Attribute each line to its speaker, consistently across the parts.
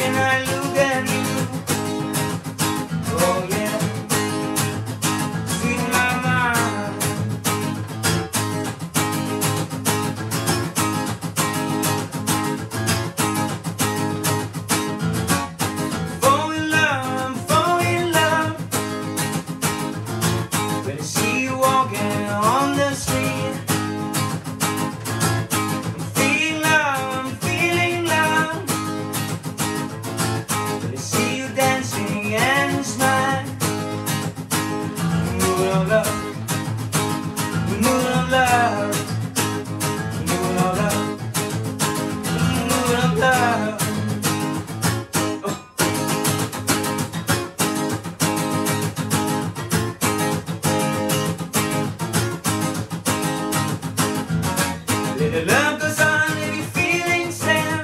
Speaker 1: and I look at you. Oh yeah, sweet mama. Fall in love when I see you walking on the street. I'm feeling love when I see you dancing and smile. Mood of love, mood of love, mood of love, mood of love. Little love goes on if you're feeling sad.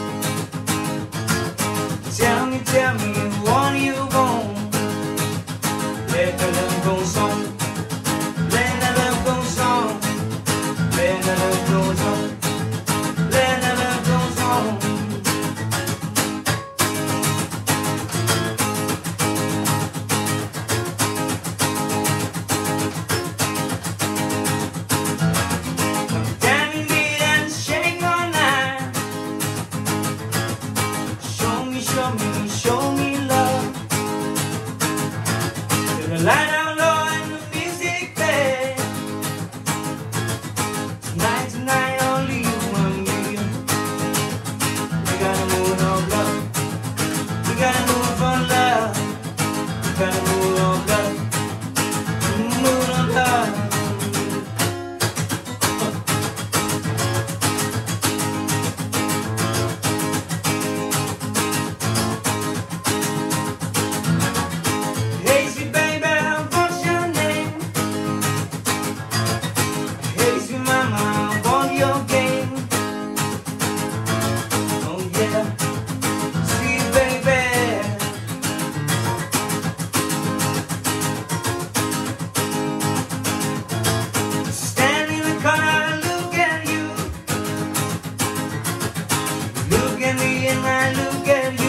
Speaker 1: Tell me what you want. Let the love go on. Let the love go on. Let the love go on. Let the love go on. Show me love. Till the light out low and the music play. Tonight, only you and me. We gotta move on love. We gotta move on love. We gotta move on love. Move on love. And I look at you.